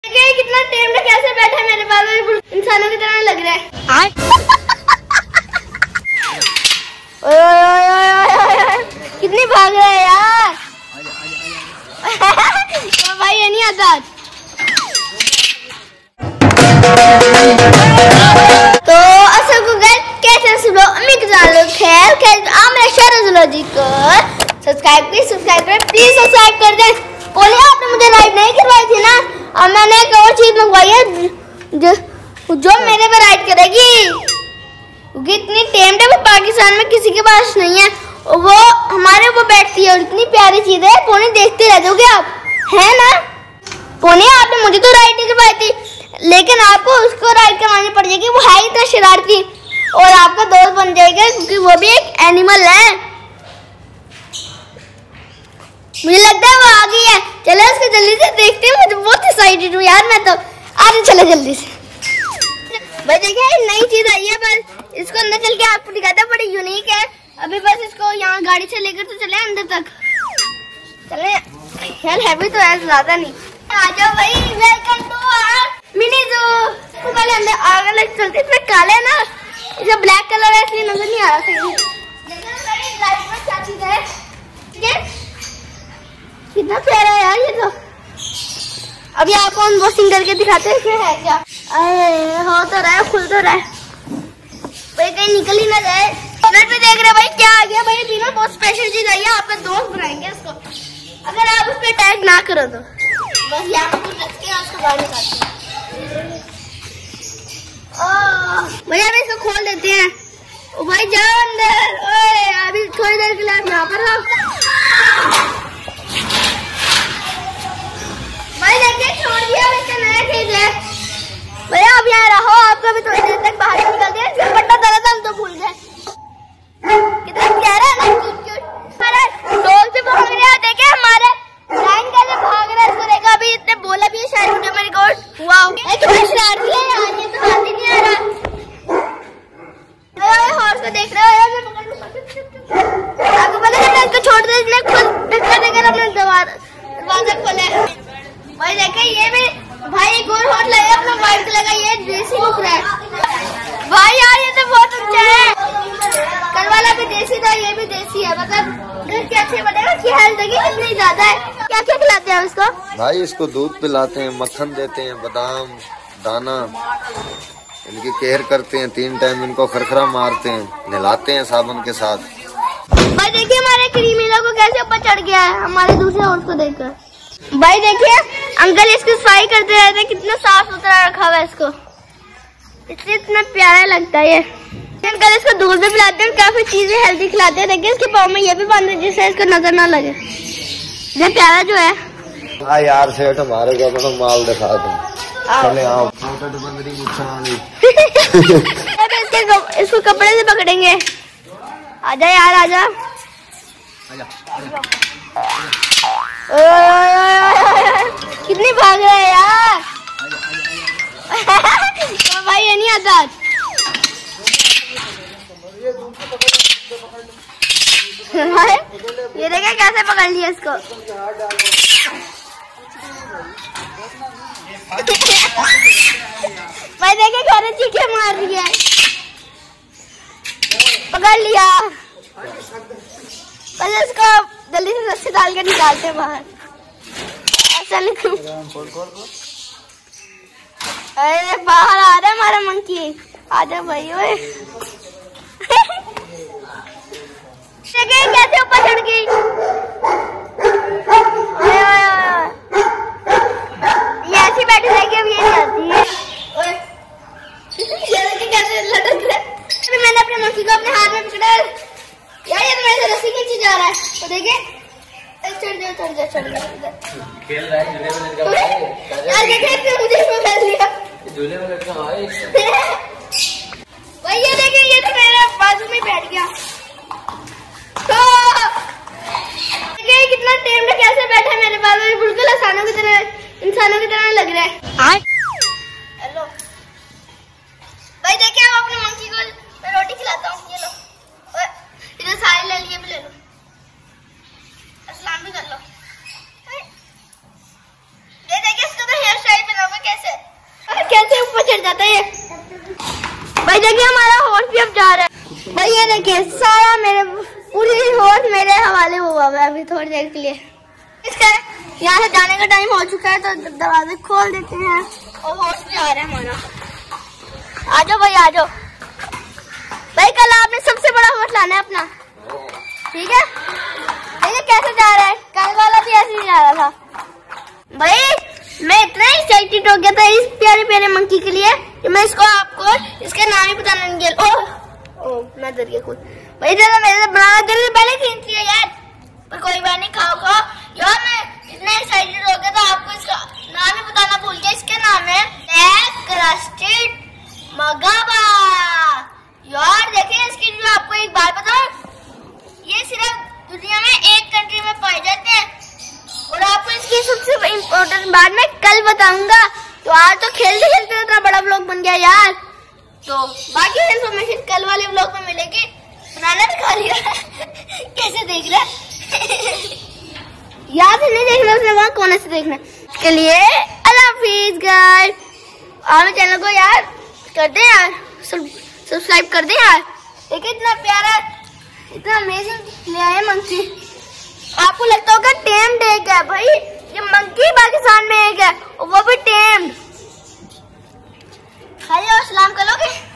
कितना टाइम में कैसे बैठा है मेरे बाल में, इंसानों की तरह लग रहा है। कितनी भाग रहा है यार। तो भाई ये नहीं आता। तो असल को गए कैसे सुनो अम्मी के जानो खैर मेरे शहर जी को सब्सक्राइब करें प्लीज सब्सक्राइब कर दें। बोले आपने मुझे राइड नहीं करवाई थी ना, अब मैंने एक और चीज मंगवाई है जो मेरे पे राइड करेगी, क्योंकि इतनी टेम्ड है वो पाकिस्तान में किसी के पास नहीं है, वो हमारे ऊपर बैठती है और इतनी प्यारी चीज है। पोनी देखते रह जाओगे आप, है ना पोनी? आपने मुझे तो राइड नहीं करवाई थी, लेकिन आपको उसको राइड करवानी पड़ जाएगी। वो है इतना शरारती और आपका दोस्त बन जाएगा, क्योंकि वो भी एक एनिमल है। मुझे लगता है वो आ गई है, चलो उसको जल्दी से देखते हैं। मुझे बहुत एक्साइटेड हूँ यार मैं तो। आगे चले जल्दी से। भाई देखिए नई चीज आई है, बस इसको अंदर चल के आपको दिखाता है, बड़ी यूनिक है। अभी बस इसको यहाँ गाड़ी से लेकर तो चले अंदर तक, चले यार हैवी तो है ज्यादा नहीं। आ जाओ भाई, वेलकम टू मिनी जू। पहले अंदर आगे लग चलते, इसमें काले ना, इसे ब्लैक कलर है इसलिए नजर नहीं आ रहा सही। क्या चीज है, कितना प्यारा है यार ये तो। अभी आपको अनबॉक्सिंग करके दिखाते हैं इसमें है क्या। अरे हो तो रहा है, खुल तो रहा है भाई, कहीं निकल ही ना जाए। कमेंट पे देख रहे भाई क्या आ गया। भाई बिना बहुत स्पेशल चीज आई है, आपका दोस्त बनाएंगे इसको, अगर आप उस पर टैग ना करो तो। बस यहाँ पे कुछ रख के उसको बाहर निकालते हैं। भैया अभी इसको खोल देते हैं। ओ भाई जाओ अंदर। ओए अभी थोड़ी देर के लिए आप यहाँ पर रहो। भाई देखिए छोड़ दिया, वैसे नया चीज है। भैया अब यहाँ रहो, आपको अभी थोड़ी देर तक बाहर निकल दिया। दुपट्टा डाला था हम तो भूल गए। कितना प्यारा है ना, क्यूट। हमारे डॉग भी भाग रहे हैं, देखे हमारे लाइन कैसे भाग रहा है। इसको देखा अभी इतने बोला भी है शायद मुझे मेरी गोड। वाओ थोड़ी शरारती है यार, ये तो हाथ ही नहीं आ रहा। हॉर्स को देख रहे हो यार, आपको पता है इसको छोड़ दे, इसने खुद धक्का देकर अपने दरवाजा खोला है। भाई देखा ये भी भाई एक और हॉर्स लगा अपना वाइट कलर का, ये देसी लुक रहा है भाई यार, ये तो बहुत अच्छा है। कल वाला भी देसी था, ये भी देसी है। मतलब घर के अच्छे बनेगा कि हेल्थ देखिए कितनी ज्यादा है। क्या क्या खिलाते हैं इसको? भाई इसको दूध पिलाते हैं, मक्खन देते हैं, बादाम दाना, इनकी केयर करते हैं। 3 टाइम इनको खरखरा मारते हैं, नहलाते हैं साबुन के साथ। भाई देखिए हमारे क्रीमीला को कैसे ऊपर चढ़ गया है हमारे दूसरे हॉर्स को देखकर। भाई देखिए अंकल इसकी सफाई करते रहते हैं, कितना साफ सुथरा रखा हुआ है इसको, इसलिए इतना प्यारा लगता है ये। अंकल इसको दूध भी पिलाते हैं, काफी चीजें हेल्दी खिलाते हैं। देखिए इसके पाँव में ये भी बांधे जिससे इसको नजर ना लगे। ये प्यारा जो है। हाँ यार सेठ हमारे को अपना माल दिखा दो। चले आओ। इसको कपड़े से पकड़ेंगे। आजा यार आजा। कितनी भाग रहा है यार। तो भाई ये नहीं आता। ये देखा कैसे पकड़ लिया इसको। भाई देखे घर चीखे मार रही है, पकड़ लिया। पहले इसको जल्दी से रस्सी डाल के निकालते हैं बाहर। ऐसा नहीं, अरे बाहर आ रहा है हमारा मंकी। आजा भाई ओए। कैसे ऊपर चढ़ गई। ये ऐसी बैठी रहेगी, अब ये नहीं आती है। कैसे लटक रहा है। मैंने अपने मंकी को अपने हाथ में पकड़ा यार, ये तो मेरे से रस्सी खींची जा रहा है। तो देखिए चढ़ जाओ यार, देखिए मुझे इसमें फैल लिया झूले में लटका भाई। ये देखिए ये तो मेरे बाजू में बैठ गया। देखिए कितना टाइम में कैसे बैठा है मेरे बाजू में, बिल्कुल इंसानों की तरह लग रहा है। हेलो भाई देखिए हम अपने मंकी को मैं रोटी खिलाता हूँ। ये लो इधर सारे ले लिए, भी ले लो, अस्सलाम भी कर लो। ये देखिए इसको तो हेयर स्टाइल बनाऊंगा चिढ़ जाता है ये। भाई देखिए हमारा हॉर्स भी अब जा रहा है। भाई ये देखिए सारा मेरे पूरी हॉर्स मेरे हवाले हुआ है अभी थोड़ी देर के लिए। इसका यहाँ से जाने का टाइम हो चुका है तो दरवाजे खोल देते हैं और हॉर्स भी आ रहा है हमारा। आ जाओ भाई आ जाओ। भाई कल आपने सबसे बड़ा हॉर्स लाना है अपना, ठीक है? देखिए कैसे जा रहा है, कल वाला भी ऐसे ही जा रहा था। भाई मैं इतना एक्साइटेड हो गया था इस प्यारे प्यारे मंकी के लिए कि मैं इसको आपको इसके नाम ही बताना नहीं गया। ओह मैं डर गया कुछ। भाई जरा मेरे बनाना जल्दी पहले खींच लिया यार, पर कोई बात नहीं, खाओ यार। मैं इतना एक्साइटेड हो गया था आपको इसका नाम ही बताना भूल गया। इसका नाम है ब्लैक क्रस्टेड मगाबा। यार देखिए इसकी जो आपको एक बात बताऊं, ये सिर्फ दुनिया में एक कंट्री में पाए जाते हैं और आपको इसकी सबसे इम्पोर्टेंट बात मैं कल बताऊंगा। तो आज तो खेलते खेलते इतना बड़ा व्लॉग बन गया यार, तो बाकी इन्फॉर्मेशन कल वाले व्लॉग में मिलेगी। बनाना भी खा लिया कैसे देख रहा याद से नहीं देखना, उसने वहाँ कोने से देखना। इसके लिए अल्लाह हाफिज गाइस। हमारे चैनल को यार कर दे यार, सब्सक्राइब कर दे यार। देखिए इतना प्यारा इतना अमेजिंग ले आए मंकी। आपको लगता होगा टेम्ड एक है, भाई ये मंकी पाकिस्तान में एक है और वो भी टेम्ड। खाली और सलाम करोगे।